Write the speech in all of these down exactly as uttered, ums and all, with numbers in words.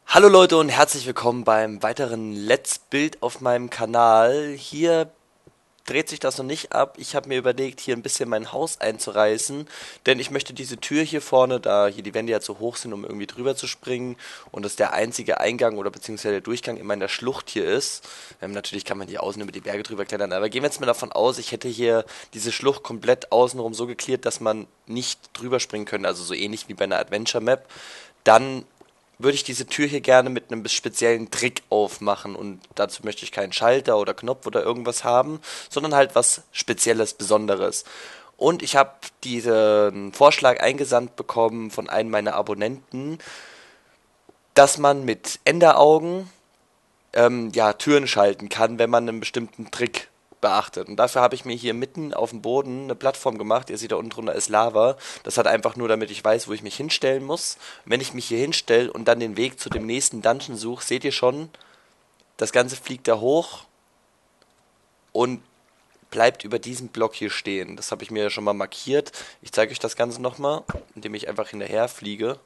Hallo Leute und herzlich willkommen beim weiteren Let's Build auf meinem Kanal. Hier dreht sich das noch nicht ab. Ich habe mir überlegt, hier ein bisschen mein Haus einzureißen, denn ich möchte diese Tür hier vorne, da hier die Wände ja zu hoch sind, um irgendwie drüber zu springen und das der einzige Eingang oder beziehungsweise der Durchgang in meiner Schlucht hier ist. Ähm, natürlich kann man hier außen über die Berge drüber klettern, aber gehen wir jetzt mal davon aus, ich hätte hier diese Schlucht komplett außenrum so geklärt, dass man nicht drüber springen könnte, also so ähnlich wie bei einer Adventure Map. Dann würde ich diese Tür hier gerne mit einem speziellen Trick aufmachen und dazu möchte ich keinen Schalter oder Knopf oder irgendwas haben, sondern halt was Spezielles, Besonderes. Und ich habe diesen Vorschlag eingesandt bekommen von einem meiner Abonnenten, dass man mit Enderaugen ähm, ja, Türen schalten kann, wenn man einen bestimmten Trick beachtet. Und dafür habe ich mir hier mitten auf dem Boden eine Plattform gemacht. Ihr seht da unten drunter ist Lava. Das hat einfach nur, damit ich weiß, wo ich mich hinstellen muss. Und wenn ich mich hier hinstelle und dann den Weg zu dem nächsten Dungeon suche, seht ihr schon, das Ganze fliegt da hoch und bleibt über diesem Block hier stehen. Das habe ich mir ja schon mal markiert. Ich zeige euch das Ganze nochmal, indem ich einfach hinterher fliege.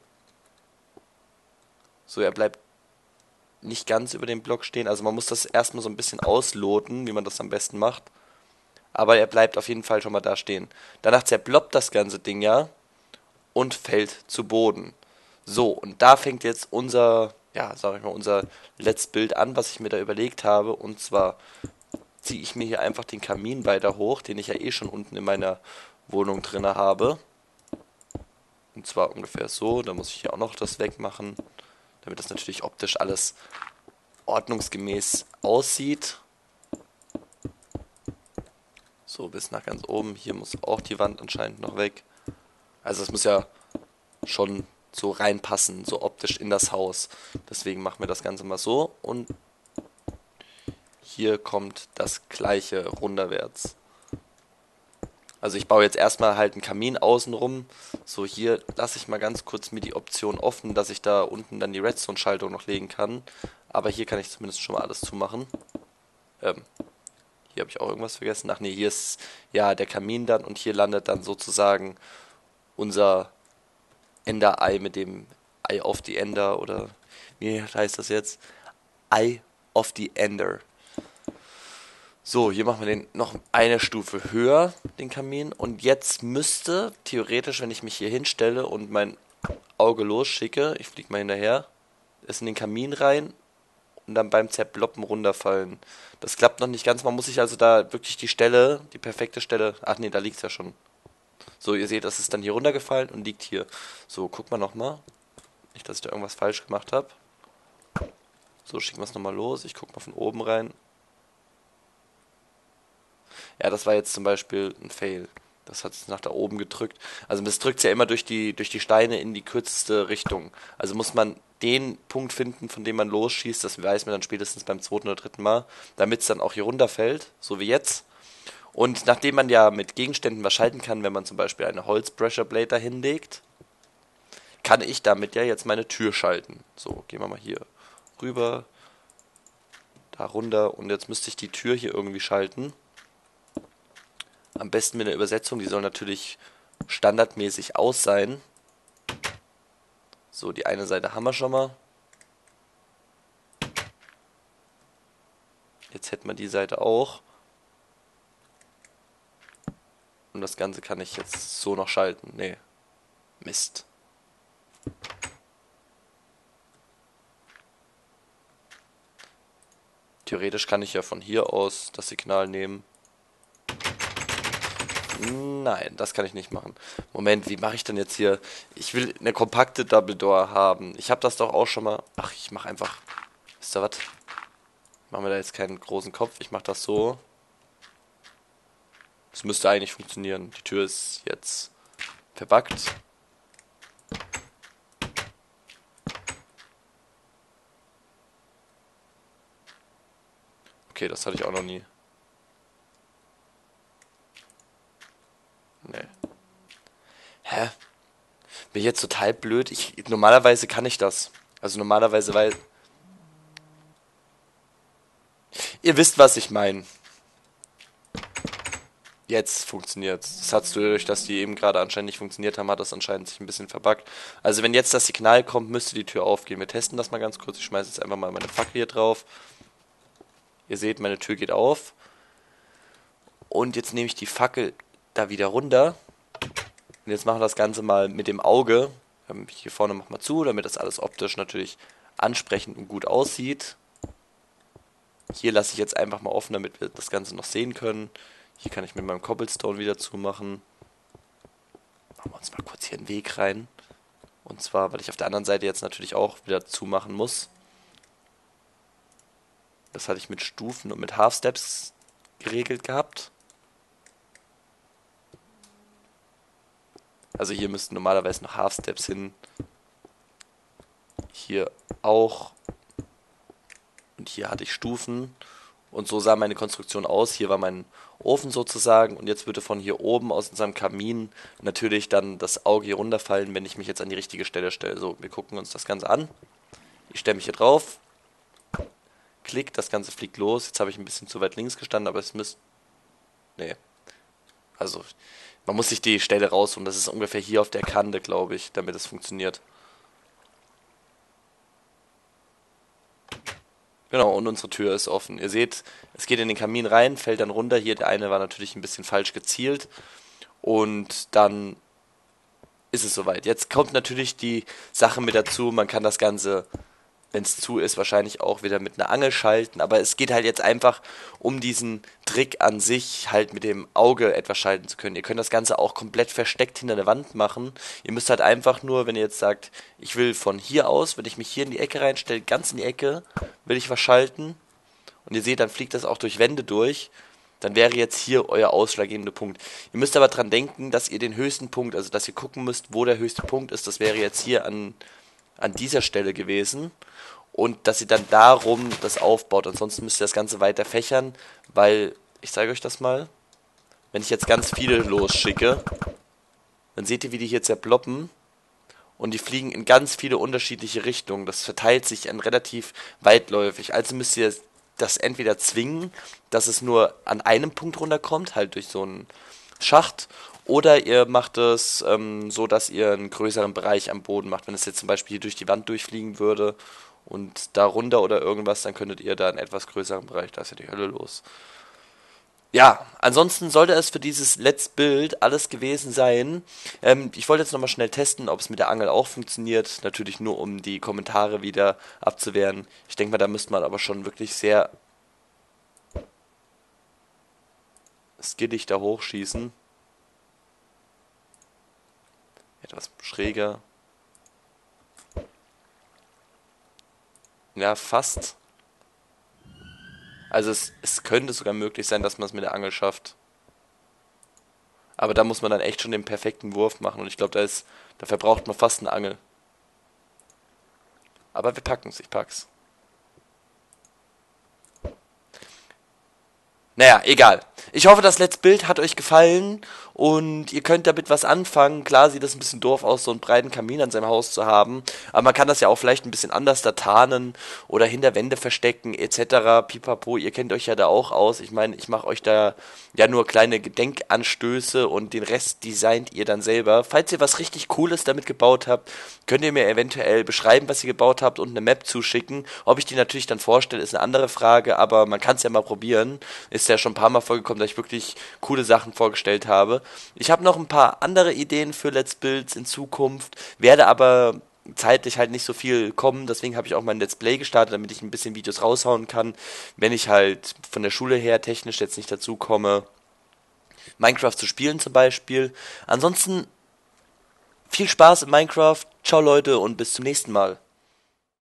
So, er bleibt nicht ganz über dem Block stehen. Also man muss das erstmal so ein bisschen ausloten, wie man das am besten macht. Aber er bleibt auf jeden Fall schon mal da stehen. Danach zerploppt das ganze Ding ja und fällt zu Boden. So, und da fängt jetzt unser, ja, sag ich mal, unser Let's Build an, was ich mir da überlegt habe. Und zwar ziehe ich mir hier einfach den Kamin weiter hoch, den ich ja eh schon unten in meiner Wohnung drinne habe. Und zwar ungefähr so. Da muss ich hier auch noch das wegmachen, damit das natürlich optisch alles ordnungsgemäß aussieht. So, bis nach ganz oben. Hier muss auch die Wand anscheinend noch weg. Also es muss ja schon so reinpassen, so optisch in das Haus. Deswegen machen wir das Ganze mal so. Und hier kommt das gleiche runterwärts. Also ich baue jetzt erstmal halt einen Kamin außenrum. So, hier lasse ich mal ganz kurz mir die Option offen, dass ich da unten dann die Redstone-Schaltung noch legen kann. Aber hier kann ich zumindest schon mal alles zumachen. Ähm, hier habe ich auch irgendwas vergessen. Ach nee, hier ist ja der Kamin dann und hier landet dann sozusagen unser Ender-Ei mit dem Eye of the Ender oder wie heißt das jetzt? Eye of the Ender. So, hier machen wir den noch eine Stufe höher, den Kamin. Und jetzt müsste, theoretisch, wenn ich mich hier hinstelle und mein Auge losschicke, ich fliege mal hinterher, es in den Kamin rein und dann beim Zerploppen runterfallen. Das klappt noch nicht ganz, man muss sich also da wirklich die Stelle, die perfekte Stelle, ach nee, da liegt's ja schon. So, ihr seht, das ist dann hier runtergefallen und liegt hier. So, guck mal nochmal. Nicht, dass ich da irgendwas falsch gemacht habe. So, schicken wir es nochmal los. Ich guck mal von oben rein. Ja, das war jetzt zum Beispiel ein Fail. Das hat es nach da oben gedrückt. Also das drückt ja immer durch die, durch die Steine in die kürzeste Richtung. Also muss man den Punkt finden, von dem man losschießt, das weiß man dann spätestens beim zweiten oder dritten Mal, damit es dann auch hier runterfällt, so wie jetzt. Und nachdem man ja mit Gegenständen was schalten kann, wenn man zum Beispiel eine Holz-Pressure Blade dahin legt, kann ich damit ja jetzt meine Tür schalten. So, gehen wir mal hier rüber, da runter und jetzt müsste ich die Tür hier irgendwie schalten. Am besten mit einer Übersetzung, die soll natürlich standardmäßig aus sein. So, die eine Seite haben wir schon mal. Jetzt hätten wir die Seite auch. Und das Ganze kann ich jetzt so noch schalten. Nee. Mist. Theoretisch kann ich ja von hier aus das Signal nehmen. Nein, das kann ich nicht machen. Moment, wie mache ich denn jetzt hier? Ich will eine kompakte Double Door haben. Ich habe das doch auch schon mal. Ach, ich mache einfach. Wisst ihr was? Machen wir da jetzt keinen großen Kopf. Ich mache das so. Das müsste eigentlich funktionieren. Die Tür ist jetzt verbuggt. Okay, das hatte ich auch noch nie. Nee. Hä? Bin ich jetzt total blöd? Ich, normalerweise kann ich das. Also normalerweise, weil... Ihr wisst, was ich meine. Jetzt funktioniert's. Das hat's dadurch, dass die eben gerade anscheinend nicht funktioniert haben, hat das anscheinend sich ein bisschen verbuggt. Also wenn jetzt das Signal kommt, müsste die Tür aufgehen. Wir testen das mal ganz kurz. Ich schmeiße jetzt einfach mal meine Fackel hier drauf. Ihr seht, meine Tür geht auf. Und jetzt nehme ich die Fackel da wieder runter. Und jetzt machen wir das Ganze mal mit dem Auge. Ähm, Hier vorne mach mal zu, damit das alles optisch natürlich ansprechend und gut aussieht. Hier lasse ich jetzt einfach mal offen, damit wir das Ganze noch sehen können. Hier kann ich mit meinem Cobblestone wieder zumachen. Machen wir uns mal kurz hier einen Weg rein. Und zwar, weil ich auf der anderen Seite jetzt natürlich auch wieder zumachen muss. Das hatte ich mit Stufen und mit Half Steps geregelt gehabt. Also hier müssten normalerweise noch Half Steps hin. Hier auch. Und hier hatte ich Stufen. Und so sah meine Konstruktion aus. Hier war mein Ofen sozusagen. Und jetzt würde von hier oben aus unserem Kamin natürlich dann das Auge hier runterfallen, wenn ich mich jetzt an die richtige Stelle stelle. So, wir gucken uns das Ganze an. Ich stelle mich hier drauf. Klick, das Ganze fliegt los. Jetzt habe ich ein bisschen zu weit links gestanden, aber es müsste... Nee. Also, man muss sich die Stelle rausholen. Das ist ungefähr hier auf der Kante, glaube ich, damit es funktioniert. Genau, und unsere Tür ist offen. Ihr seht, es geht in den Kamin rein, fällt dann runter. Hier, der eine war natürlich ein bisschen falsch gezielt. Und dann ist es soweit. Jetzt kommt natürlich die Sache mit dazu, man kann das Ganze, wenn es zu ist, wahrscheinlich auch wieder mit einer Angel schalten. Aber es geht halt jetzt einfach um diesen Trick an sich, halt mit dem Auge etwas schalten zu können. Ihr könnt das Ganze auch komplett versteckt hinter der Wand machen. Ihr müsst halt einfach nur, wenn ihr jetzt sagt, ich will von hier aus, wenn ich mich hier in die Ecke reinstelle, ganz in die Ecke, will ich was schalten. Und ihr seht, dann fliegt das auch durch Wände durch. Dann wäre jetzt hier euer ausschlaggebende Punkt. Ihr müsst aber dran denken, dass ihr den höchsten Punkt, also dass ihr gucken müsst, wo der höchste Punkt ist. Das wäre jetzt hier an, an dieser Stelle gewesen. Und dass ihr dann darum das aufbaut. Ansonsten müsst ihr das Ganze weiter fächern, weil, ich zeige euch das mal, wenn ich jetzt ganz viele losschicke, dann seht ihr, wie die hier zerploppen. Und die fliegen in ganz viele unterschiedliche Richtungen. Das verteilt sich an relativ weitläufig. Also müsst ihr das entweder zwingen, dass es nur an einem Punkt runterkommt, halt durch so einen Schacht, oder ihr macht es ähm, so, dass ihr einen größeren Bereich am Boden macht. Wenn es jetzt zum Beispiel hier durch die Wand durchfliegen würde und da runter oder irgendwas, dann könntet ihr da einen etwas größeren Bereich, da ist ja die Hölle los. Ja, ansonsten sollte es für dieses Let's Build alles gewesen sein. Ähm, ich wollte jetzt nochmal schnell testen, ob es mit der Angel auch funktioniert. Natürlich nur, um die Kommentare wieder abzuwehren. Ich denke mal, da müsste man aber schon wirklich sehr skiddig da hochschießen. Etwas schräger. Ja, fast. Also es, es könnte sogar möglich sein, dass man es mit der Angel schafft. Aber da muss man dann echt schon den perfekten Wurf machen. Und ich glaube, da ist, da verbraucht man fast eine Angel. Aber wir packen's, ich pack's. Naja, egal. Ich hoffe, das Let's Build hat euch gefallen und ihr könnt damit was anfangen. Klar sieht das ein bisschen doof aus, so einen breiten Kamin an seinem Haus zu haben, aber man kann das ja auch vielleicht ein bisschen anders da tarnen oder hinter Wände verstecken et cetera. Pipapo, ihr kennt euch ja da auch aus. Ich meine, ich mache euch da ja nur kleine Gedenkanstöße und den Rest designt ihr dann selber. Falls ihr was richtig Cooles damit gebaut habt, könnt ihr mir eventuell beschreiben, was ihr gebaut habt und eine Map zuschicken. Ob ich die natürlich dann vorstelle, ist eine andere Frage, aber man kann es ja mal probieren. Ist ja schon ein paar Mal vorgekommen, dass ich wirklich coole Sachen vorgestellt habe. Ich habe noch ein paar andere Ideen für Let's Builds in Zukunft, werde aber zeitlich halt nicht so viel kommen, deswegen habe ich auch mein Let's Play gestartet, damit ich ein bisschen Videos raushauen kann, wenn ich halt von der Schule her technisch jetzt nicht dazu komme, Minecraft zu spielen zum Beispiel. Ansonsten viel Spaß in Minecraft, ciao Leute und bis zum nächsten Mal.